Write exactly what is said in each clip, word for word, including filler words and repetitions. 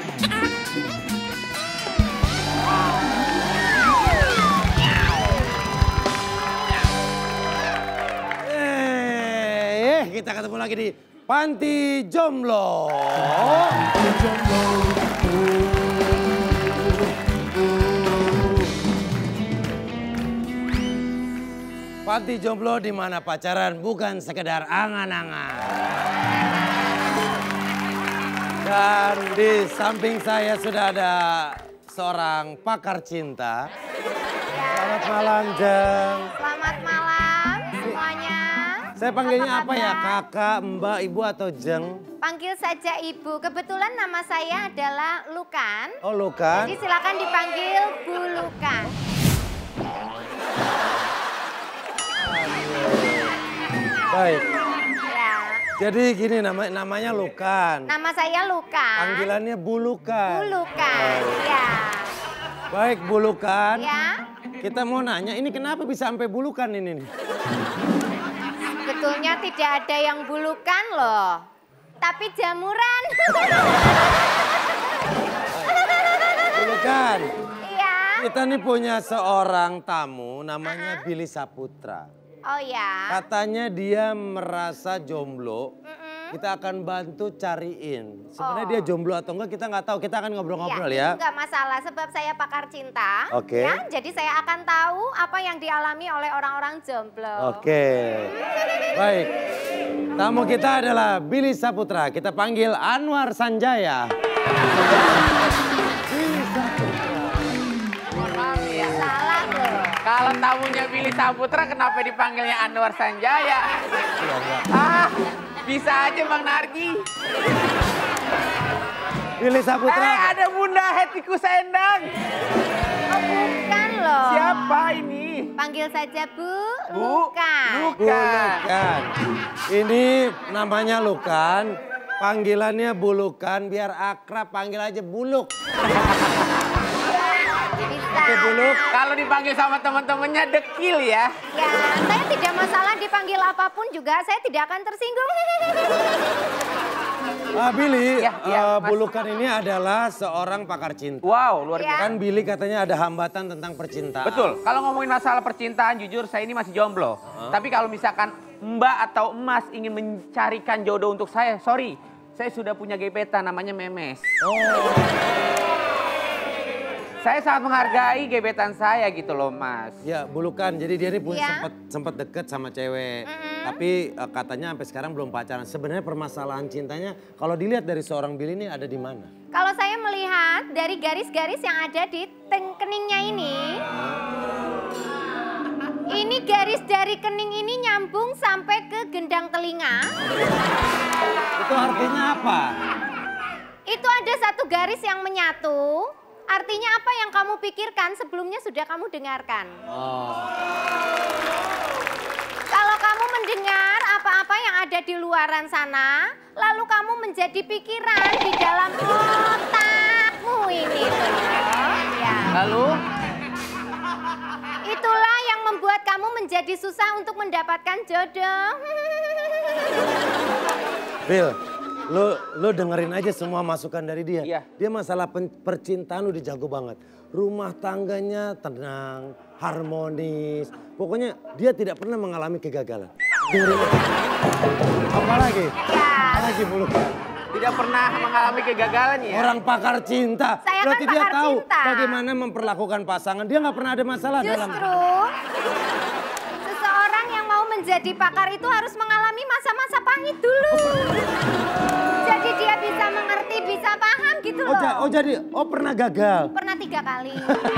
Eh, kita ketemu lagi di Panti Jomblo. Jomblo. Panti Jomblo di mana pacaran bukan sekedar angan-angan. Dan di samping saya sudah ada seorang pakar cinta. Selamat malam, Jeng. Selamat malam semuanya. Saya panggilnya apa, apa ya? Kakak, Mbak, Ibu atau Jeng? Panggil saja Ibu. Kebetulan nama saya adalah Lukan. Oh, Lukan. Jadi silakan dipanggil Bu Lukan. Baik. Ya. Jadi gini nama, namanya Lukan. Nama saya Lukan. Panggilannya Bu Lukan. Bu Lukan, ya. Baik, Bu Lukan. Ya. Kita mau nanya, ini kenapa bisa sampai Bu Lukan ini nih? Sebetulnya tidak ada yang bulukan loh. Tapi jamuran. Bu Lukan. Iya. Kita nih punya seorang tamu namanya uh-huh. Billy Saputra. Oh ya. Katanya dia merasa jomblo. Mm-mm. Kita akan bantu cariin. Sebenarnya oh. dia jomblo atau enggak kita nggak tahu. Kita akan ngobrol-ngobrol ya. Enggak masalah sebab saya pakar cinta. Oke. Okay. Ya, jadi saya akan tahu apa yang dialami oleh orang-orang jomblo. Oke. Okay. Baik. Tamu kita adalah Billy Saputra. Kita panggil Anwar Sanjaya. Billy Saputra. Mohon maaf ya. Salah loh. Kalau tamunya Billy Saputra kenapa dipanggilnya Anwar Sanjaya? Ah, bisa aja Bang Nargi. Billy Saputra. Eh, ada Bunda Hetiku Sendang. Oh bukan loh. Siapa ini? Panggil saja Bu, Bu Lukan. Bu Lukan. Ini namanya Lukan. Panggilannya Bu Lukan biar akrab panggil aja Buluk. Oke, Buluk. Kalau dipanggil sama teman-temannya dekil ya. Ya, saya tidak masalah dipanggil apapun juga, saya tidak akan tersinggung. Uh, Billy, ya, ya, uh, Bulukan ini adalah seorang pakar cinta. Wow, luar biasa. Ya. Kan Billy katanya ada hambatan tentang percintaan. Betul, kalau ngomongin masalah percintaan jujur saya ini masih jomblo. Huh? Tapi kalau misalkan Mbak atau Emas ingin mencarikan jodoh untuk saya, sorry. Saya sudah punya gebetan namanya Memes. Oh. Saya sangat menghargai gebetan saya gitu loh Mas. Ya Bulukan, jadi dia ini punya Ya. sempat sempat deket sama cewek. Mm-hmm. Tapi uh, katanya sampai sekarang belum pacaran. Sebenarnya permasalahan cintanya kalau dilihat dari seorang Billy ini ada di mana? Kalau saya melihat dari garis-garis yang ada di teng- keningnya ini. Ini garis dari kening ini nyambung sampai ke gendang telinga. Itu artinya apa? Itu ada satu garis yang menyatu. Artinya apa yang kamu pikirkan sebelumnya sudah kamu dengarkan. Oh. Kalau kamu mendengar apa-apa yang ada di luaran sana, lalu kamu menjadi pikiran di dalam otakmu ini tuh. Ya. Lalu? Itulah yang membuat kamu menjadi susah untuk mendapatkan jodoh. Bill, lu, lu dengerin aja semua masukan dari dia. Iya. Dia masalah pen, percintaan udah jago banget. Rumah tangganya tenang, harmonis. Pokoknya dia tidak pernah mengalami kegagalan. Dengerin aja. Apa lagi? Ya. Apa lagi Bulukan? Tidak pernah mengalami kegagalan ya? Orang pakar cinta. Saya kan Berarti dia pakar tahu cinta. bagaimana memperlakukan pasangan. Dia nggak pernah ada masalah dalam... Justru seseorang yang mau menjadi pakar itu harus mengalami masa-masa pahit dulu. Jadi dia bisa mengerti, bisa paham gitu Oh, loh. ja- oh jadi, oh pernah gagal? Pernah tiga kali.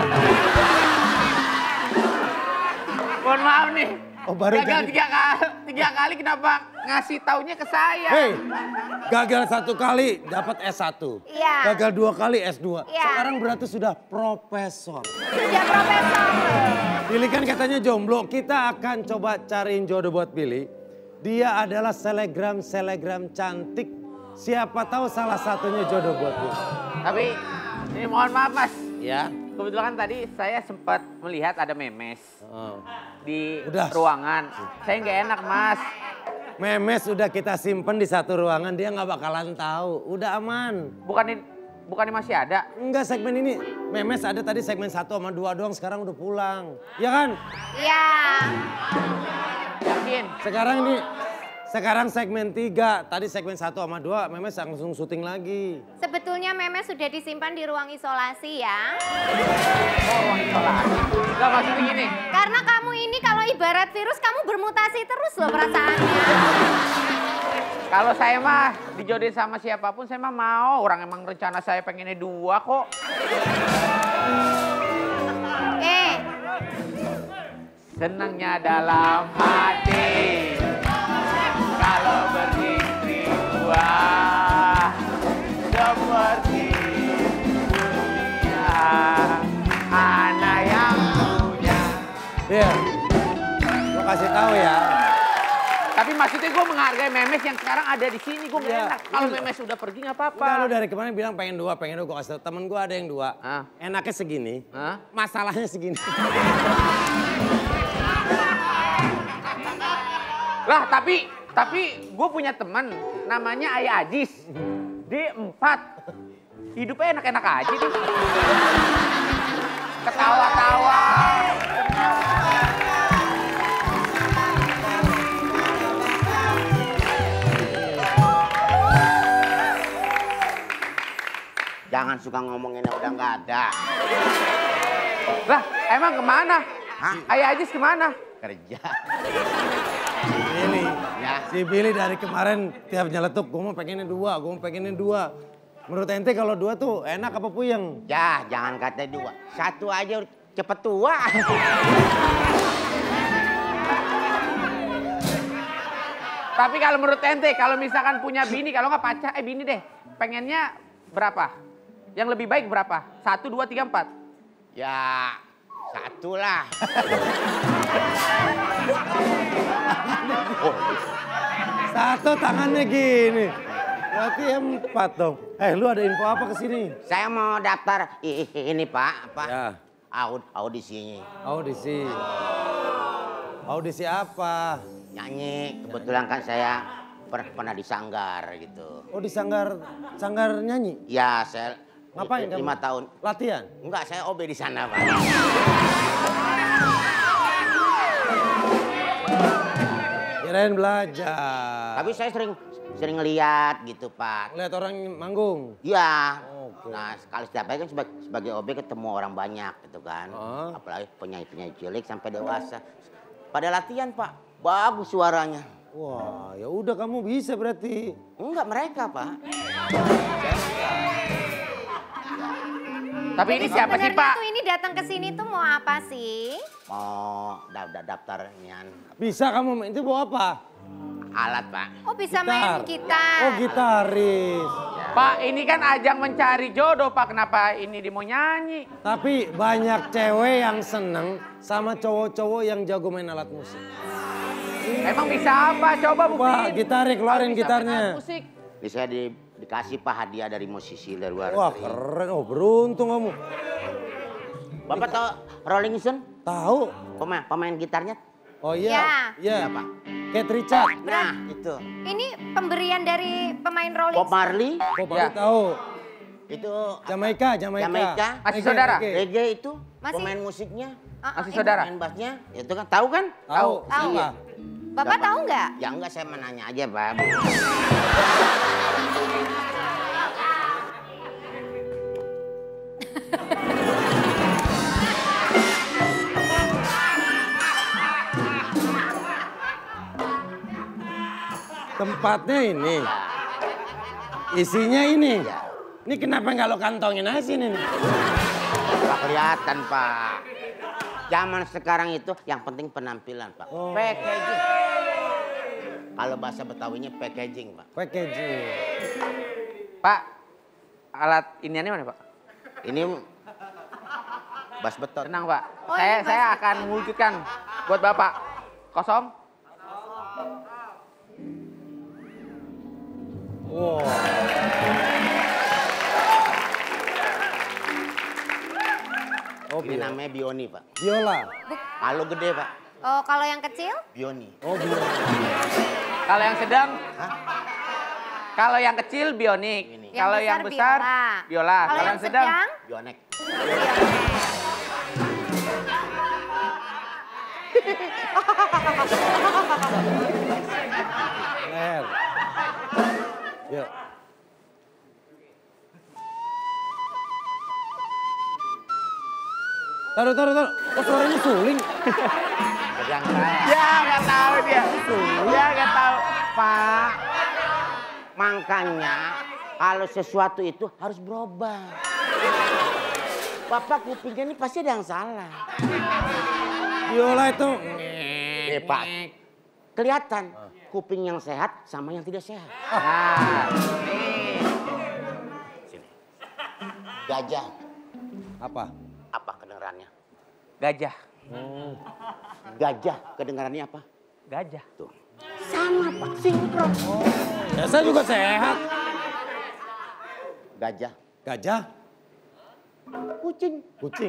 Mohon maaf nih. Oh baru Gagal jadi. tiga kali, tiga kali kenapa ngasih taunya ke saya? Hei, gagal satu kali dapat S satu. Iya. Gagal dua kali S dua. Iya. Sekarang berarti sudah profesor. Sudah profesor. Billy kan katanya jomblo. Kita akan coba cariin jodoh buat Billy. Dia adalah selegram-selegram cantik. Siapa tahu salah satunya jodoh buat Billy. Tapi ini mohon maaf Mas. Ya. Kebetulan tadi saya sempat melihat ada Memes Oh. di Udah. ruangan. Saya nggak enak Mas. Memes udah kita simpen di satu ruangan, dia nggak bakalan tahu. Udah aman. Bukan bukannya masih ada? Enggak, segmen ini. Memes ada tadi segmen satu sama dua doang, sekarang udah pulang. Iya kan? Iya. Yakin? Sekarang ini, sekarang segmen tiga. Tadi segmen satu sama dua, Memes langsung syuting lagi. Sebetulnya Memes sudah disimpan di ruang isolasi ya. Oh, ruang isolasi. Enggak maksudnya gini. Karena kamu ini kalau ibarat virus, kamu bermutasi terus loh perasaannya. Kalau saya mah dijodohin sama siapapun saya mah mau. Orang emang rencana saya pengennya dua kok. Eh, Senangnya dalam hati kalau beristri dua seperti dunia anak yang punya. Iya. Lo kasih tahu ya. Tapi maksudnya gue menghargai Memes yang sekarang ada di sini. Gue Iya. enak. Kalau Memes udah pergi nggak apa-apa. Enggak, lu dari kemarin bilang pengen dua, pengen dua. Gue kasih tau, temen gue ada yang dua. Ah. Enaknya segini, Hah? masalahnya segini. Lah tapi tapi gue punya teman namanya Ayah Ajis. Dia empat. Hidupnya enak-enak aja dia. Ketawa-tawa. Jangan suka ngomongin yang udah nggak ada. Lah emang kemana? Hah? Ayah Ajis kemana? Kerja. Si Billy, Ya. si Billy dari kemarin tiap nyeletuk, gue mau pengennya dua, gue mau pengennya dua. Menurut ente kalau dua tuh enak apa puyeng? Ya, jangan kata dua. Satu aja udah cepet tua. Tapi kalau menurut ente, kalau misalkan punya bini, kalau nggak pacar, eh bini deh, pengennya berapa? Yang lebih baik berapa? Satu, dua, tiga, empat? Ya, satu lah. Satu tangannya gini. Berarti empat dong. Eh lu ada info apa ke sini? Saya mau daftar i- i- ini Pak, apa? Ya. Aud audisinya. Audisi. Audisi apa? Nyanyi. Kebetulan kan saya per- pernah di Sanggar gitu. Oh di sanggar, sanggar nyanyi? Ya, saya Ngapain kamu? lima tahun. Latihan? Enggak, saya O B di sana Pak. Kirain belajar. Tapi saya sering sering ngeliat gitu Pak. Lihat orang manggung. Iya. Oke. Nah sekali setiap hari kan sebagai, sebagai O B ketemu orang banyak gitu kan. Oh. Apalagi penyanyi-penyanyi cilik sampai dewasa. Pada latihan Pak, bagus suaranya. Wah, ya udah kamu bisa berarti. Enggak mereka Pak. Tapi ini siapa sih sebenarnya Pak? tuh ini datang ke sini tuh mau apa sih? Mau da da daftar nian Bisa kamu, itu bawa apa? alat Pak. Oh bisa main gitar. Oh gitaris. Pak, ini kan ajang mencari jodoh Pak. Kenapa ini dia mau nyanyi? Tapi banyak cewek yang seneng sama cowok-cowok yang jago main alat musik. Emang bisa apa? Coba Pak, buktiin. gitarnya keluarin Kalau bisa gitarnya. main alat musik. Bisa di, dikasih Pak hadiah dari musisi dari luar Wah negeri. keren, oh beruntung kamu. Bapak tahu Rolling Stone? Tahu? Pemain, pemain gitarnya? Oh iya, iya. Siapa? Kate Richard. Nah itu. Ini pemberian dari pemain Rolling Bob Marley. Kok baru Ya. tahu? Itu Jamaika, Jamaika. Jamaika. Masih Reggae, saudara? reggae. reggae itu Masih? pemain musiknya, Ah, Masih ini- saudara? pemain bassnya, itu kan tahu kan? Tahu. Tahu. Siapa? Bapak tahu nggak? Ya enggak, saya menanya aja Pak. Tempatnya ini. Isinya ini. Ya. Ini kenapa nggak lo kantongin aja sini nih? Pak kelihatan Pak. Zaman sekarang itu yang penting penampilan Pak. Oh. Packaging. Kalau bahasa Betawinya packaging Pak. Packaging. Pak, alat iniannya mana Pak? Ini bass beton. Tenang Pak. Oh, saya ini saya Mas. akan mewujudkan buat Bapak. Kosong. Wow. Oh, Ini biola. namanya bioni Pak. Biola. Kalau gede Pak, Oh kalau yang kecil? bioni. Oh, biola. Kalau yang sedang, Hah? Kalau yang kecil bionik. Yang Kalau besar yang besar biola. biola. Kalau yang sedang sedang? Bionek. Ler. Ya. Taruh, taruh, taruh. Kok suaranya suling? Pegang saya. Ya nggak tahu dia. Ya nggak tahu. Pak, makanya kalau sesuatu itu harus berubah. Bapak kupingnya ini pasti ada yang salah. Biola itu. Eh Pak, kelihatan kuping yang sehat sama yang tidak sehat. Nah, nih. Sini. Gajah, Apa? apa kedengarannya? Gajah. Gajah, kedengarannya apa? Gajah. Tuh. Sama Pak, sinkron. Ya saya juga sehat. Gajah, Gajah, kucing. kucing.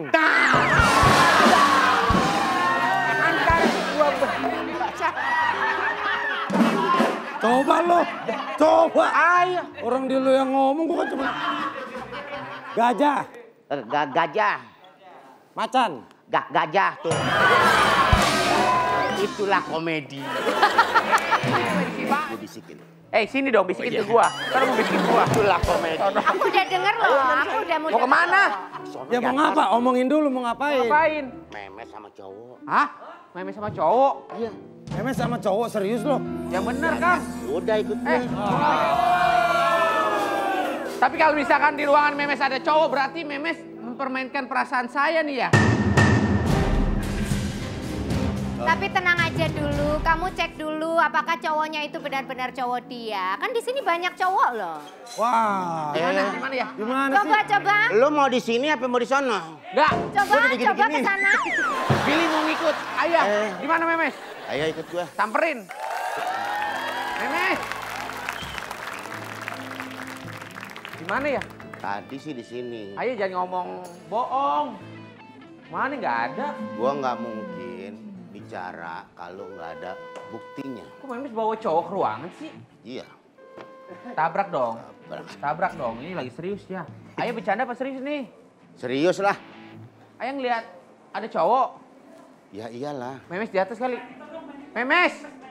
Antara dua baca. Coba lo, coba. Ayo. Orang dia lo yang ngomong, gua kan cuma gajah, Eh, ga- gajah, macan. Ga- gajah tuh. Itulah komedi. Gue bisikin. Eh sini dong bisikin ke gua. Ntar mau bisikin gua. Itulah komedi. Aku udah denger loh, aku udah mau Mau kemana? Ya mau ngapa? Omongin dulu mau ngapain? Ngapain? Memes sama cowok. Hah? Memes sama cowok? Iya. Memes sama cowok serius lo? Yang bener Kang. Udah ikut Eh. gue. Tapi kalau misalkan di ruangan Memes ada cowok berarti Memes mempermainkan perasaan saya nih ya. Tapi tenang aja dulu, kamu cek dulu apakah cowoknya itu benar-benar cowok dia. Kan di sini banyak cowok loh. Wah, Gimana? Eh. Gimana ya? gimana sih? Coba, coba. Lu mau di sini apa mau di sono? Enggak. Coba, Gua udah coba gini-gini. ke sana. Billy mau ngikut. Ayo. Eh. Gimana Memes? Ayo ikut gue. Samperin. Memes. Gimana ya? Tadi sih di sini. Ayo jangan ngomong bohong. Mana nggak ada? Gua nggak mungkin bicara kalau nggak ada buktinya. Kok Memes bawa cowok ke ruangan sih? Iya. Tabrak dong. Tabrak. Tabrak dong. Ini lagi serius ya. Ayo bercanda apa serius nih? Serius lah. Ayo ngeliat ada cowok. Ya iyalah. Memes di atas kali. Memes.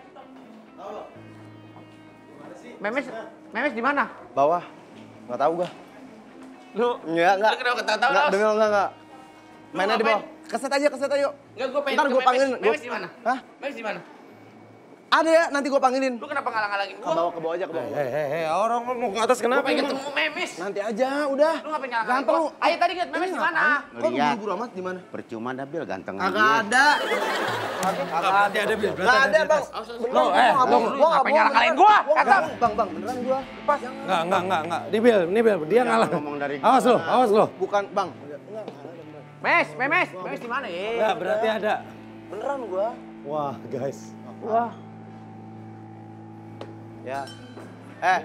Memes, Memes di mana? Bawah. Nggak tahu gua. Lu Enggak, enggak. Lu kenapa ketawa-tawa, Enggak, Los? denger enggak, enggak. Lu Mainnya di ngapain? bawah. Keset aja, keset aja yuk. Enggak, gue pengen Ntar ke gua Memes. panggilin. Memes Gua- di mana? Hah? Memes di mana? Ada ya, nanti gua panggilin. Lu kenapa ngalang-ngalangin Ke gua? bawah, ke bawah aja, ke bawah. Hei, hei, hei, orang mau ke atas Gua kenapa? pengen emang? ketemu Memes. Nanti aja, udah. Lu ngapain ngalang-ngalangin Gampang gua? lu. Ayo tadi lihat Memes Ini di mana? ngapain? Kok Lihat. buru-buru amat di mana? Percuma dah Bil, ganteng Kagak dia. ada. Berarti ada Bil, berarti Enggak ada ada, di Bang. atas. Beneran, Lo, gua eh, nggak lo, bohong. lu Gua nggak ngapain bohong, ngalang-ngalangin beneran. gua? Gua nggak Kata. bohong. Bang, bang, beneran gua. Pas. Enggak, enggak, enggak, enggak. Di Bil, ini Bil, dia ngalah. ngomong dari Awas lo, awas lo. Bukan, Bang. Enggak, enggak, enggak ada, beneran. Mes, Memes, Memes di mana ya? Enggak, berarti ada. Beneran gua. Wah, guys. Wah. Ya. Eh,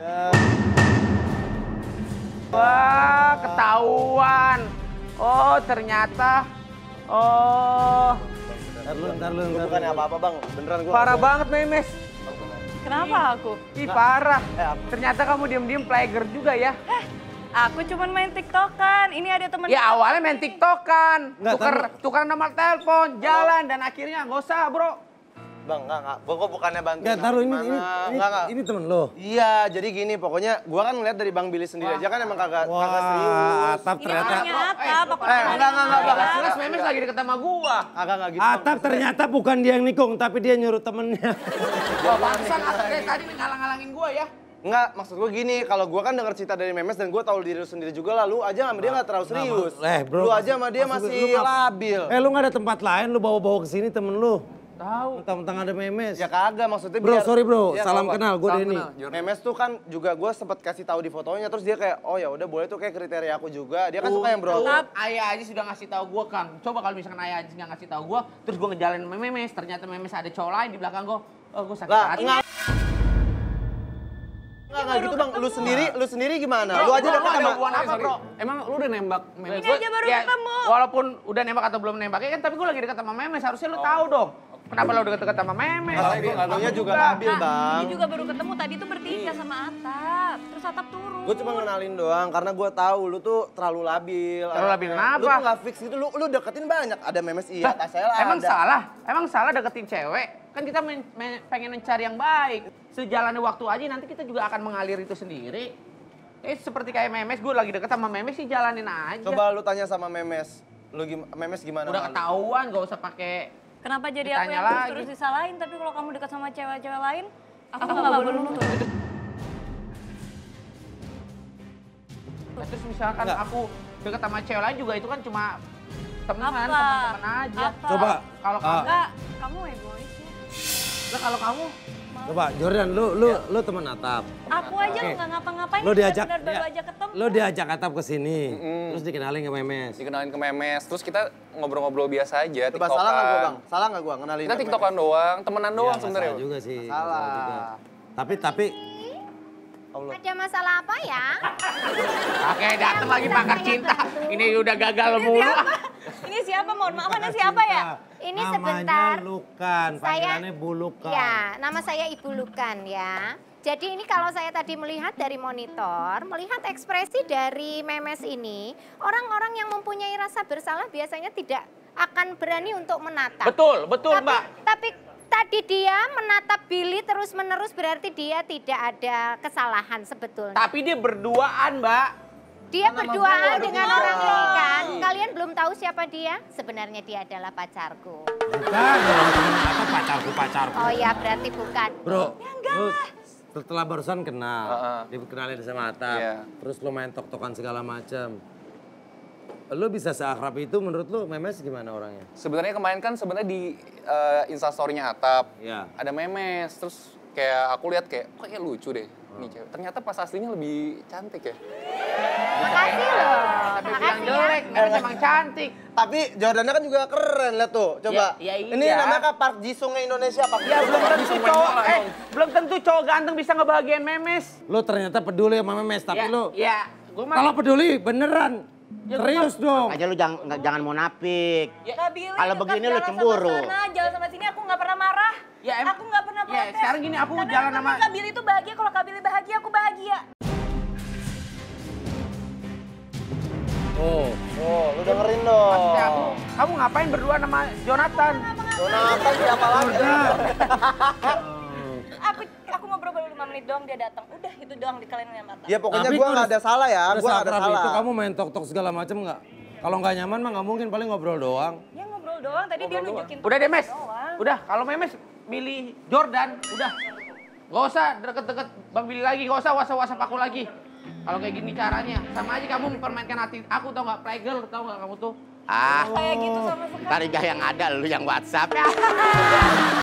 Wah, ketahuan. Oh, ternyata. Oh, Ntar lu, ntar lu, gua ntar bukannya lu. apa-apa, Bang. Beneran gua. parah banget Memes. Kenapa aku? Ih, parah. Eh, apa? Ternyata kamu diem-diem player juga ya. Aku cuman main tiktokan. Ini ada temen. Ya awalnya main tiktokan. Nggak, Tuker, tapi- tukeran nomor telepon, jalan, dan akhirnya nggak usah bro. Bang, enggak, enggak. Gua, gua bukannya bantu. Enggak, taruh ini, ini, ini, Enggak, enggak. ini temen lo. Iya, jadi gini pokoknya gua kan ngeliat dari Bang Billy sendiri aja kan emang kagak kagak serius. Wah, Atap Ini ternyata. orangnya Atap. Eh, Apa eh, enggak, enggak, enggak, Bang. Jelas Memes lagi deket sama gua. Agak enggak gitu. Bang. Atap ternyata bukan dia yang nikung, tapi dia nyuruh temennya. Oh, bangsan Atap dari tadi nih ngalang-ngalangin gua ya. Enggak, maksud gua gini, kalau gua kan denger cerita dari Memes dan gua tahu diri lu sendiri juga lah, lu aja sama dia enggak terlalu serius. Eh, bro. Lu aja sama dia maksud- masih lu ngap- labil. Eh, lu gak ada tempat lain, lu bawa-bawa ke sini temen lu. Tahu. Mentang-mentang ada Memes. Ya kagak, maksudnya Bro, biar- sorry, bro. Iya, Salam nggak apa-apa. kenal, gua Salam Denny. kenal. Memes tuh kan juga gua sempet kasih tahu di fotonya, terus dia kayak, oh ya udah boleh tuh kayak kriteria aku juga. Dia kan suka yang bro. Tuh, Ayah Aziz sudah ngasih tahu gua, Kang. Coba kalau misalkan Ayah Aziz nggak ngasih tahu gua, terus gua ngejalanin sama Memes, ternyata Memes ada cowok lain di belakang gua. Oh, gua sakit Lah, hati. enggak. Enggak, enggak gitu bang. Lu sendiri, lu sendiri gimana? Bro, Lu aja bro, deket lu ada sama... hubungan apa, bro? Emang lu udah nembak Memes? Ini aja baru Ya, ketemu. walaupun udah nembak atau belum nembak, ya kan tapi gua lagi dekat sama Memes, harusnya lu tahu dong. Kenapa lo deket-deket sama Memes? Atunya juga labil, Bang. Ini juga baru ketemu tadi tuh bertiga sama Atap. Terus Atap turun. Gue cuma ngenalin doang karena gue tahu lu tuh terlalu labil. Terlalu labil kenapa? Lu tuh nggak fix gitu, lu lu deketin banyak. Ada Memes iya, Tasel ada. Emang salah? Emang salah deketin cewek? Kan kita men, men, pengen mencari yang baik. Sejalannya waktu aja nanti kita juga akan mengalir itu sendiri. Eh seperti kayak Memes, gue lagi deket sama Memes sih jalanin aja. Coba lu tanya sama Memes. Lu gim Memes gimana? Udah sama lu? ketahuan, gak usah pakai. Kenapa jadi aku Ditanya yang lagi. terus disalahin, tapi kalau kamu dekat sama cewek-cewek lain, aku nggak boleh nutut. Terus misalkan Enggak. aku deket sama cewek lain juga itu kan cuma teman, Apa? teman-teman aja. Apa? Coba. Kalau ah, kamu, Enggak, kamu egois ya. lah kalau kamu, Coba Jordan, lu lu lu teman Atap. Aku aja Oke. lo nggak ngapa-ngapain, Lu diajak benar baru ya, aja ketemu. lu diajak Atap ke sini. Terus dikenalin ke Memes. Dikenalin ke Memes, terus kita ngobrol-ngobrol biasa aja, Coba tiktokan. salah nggak gue, Bang? Salah nggak gue ngenalin? Kita ke tiktokan Memes? doang, temenan doang Iya, nggak sebenarnya. salah juga sih. nggak Salah. juga. Tapi tapi Allah. Ada masalah apa ya? oke datang lagi pakar cinta. Ini udah gagal mulu. Ini siapa? Mohon maaf, Anda siapa ya? Ini namanya sebentar. Lukan, Saya- panggilannya Bu Lukan. Ya, nama saya Ibu Lukan ya. Jadi ini kalau saya tadi melihat dari monitor, melihat ekspresi dari Memes ini, orang-orang yang mempunyai rasa bersalah biasanya tidak akan berani untuk menatap. Betul, betul tapi, Mbak. Tapi tadi dia menatap Billy terus-menerus berarti dia tidak ada kesalahan sebetulnya. Tapi dia berduaan Mbak. Dia berduaan gua, dengan aduh, orang gua. ini kan. Kalian belum tahu siapa dia? Sebenarnya dia adalah pacarku. Bukan, orang temen apa pacarku pacarku. Oh ya berarti bukan. Bro, lu setelah barusan kenal, Heeh. dikenalin sama Atap, Iya. terus lu main tok-tokan segala macam. Lu bisa seakrab itu menurut lu Memes gimana orangnya? Sebenarnya kemarin kan sebenarnya di uh, instastory-nya Atap, Iya. ada Memes, terus kayak aku lihat kayak, kok kayak lucu deh ini cewek. Ternyata pas aslinya lebih cantik ya. Makasih loh. Tapi bilang Makasih ya. jelek, Memes emang cantik. Tapi Jordannya kan juga keren, lihat tuh. Coba. Ya, ya iya. Ini namanya kan Park Jisungnya Indonesia, Park Ya Jisung. belum tentu cowok, eh belum tentu cowok ganteng bisa ngebahagiain Memes. Lu ternyata peduli sama Memes, tapi ya, lu ya, gua mah kalau peduli beneran. Serius dong. Aja lu jangan nggak- jangan munafik. Kak Billy, Kalau dekat begini lu jalan cemburu. Sama sana, jalan sama sini aku nggak pernah marah. Ya, em- aku nggak pernah ya, protes. sekarang gini, aku Karena jalan yang sama- penting Kak Billy itu bahagia, kalau Kak Billy bahagia, aku bahagia. Oh, Oh, lu dengerin dong. maksudnya aku, kamu ngapain berdua sama Jonathan? Jonathan siapa lagi? Aku aku ngobrol baru lima menit doang dia datang. Udah itu doang di kalian yang mata. Ya pokoknya Tapi gua gua nggak ada salah ya, udah gua nggak ada seakrab salah. itu kamu main tok-tok segala macam nggak? Kalau nggak nyaman mah nggak mungkin, paling ngobrol doang. Ya ngobrol doang, tadi dia nunjukin. Udah deh Mes, doang. udah kalau Memes milih Jordan, udah. Gak usah deket-deket Bang Billy lagi, gak usah whatsapp-whatsapp aku lagi. Kalau kayak gini caranya, sama aja kamu mempermainkan hati aku tau gak, playgirl tau gak kamu tuh. Ah, Kayak gitu sama sekali. tadi yang ada lu yang WhatsApp.